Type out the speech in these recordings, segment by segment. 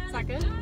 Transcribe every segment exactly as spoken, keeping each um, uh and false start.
Is that good?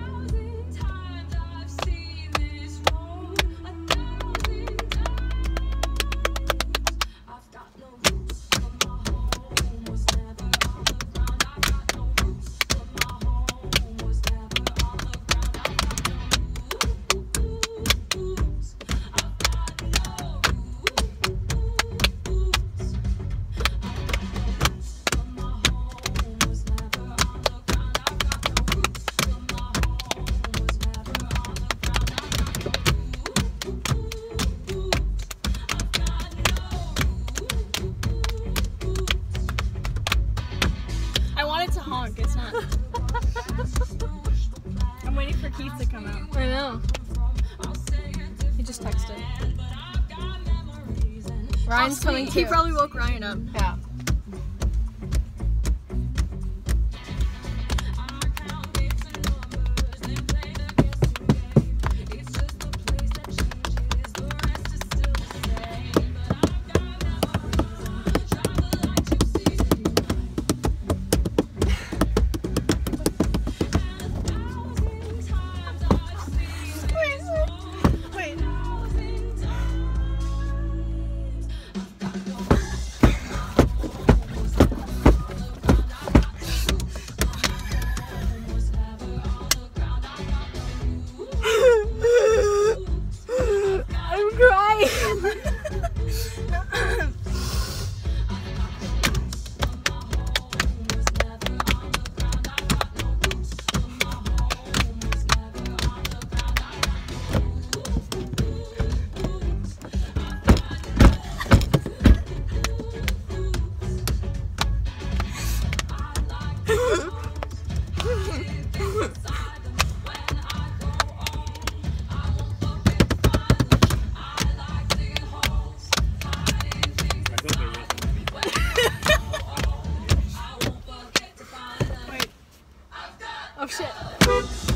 To honk, it's not. I'm waiting for Keith to come out. I know. He just texted. Ryan's coming too. He probably woke Ryan up. Yeah. Oh shit.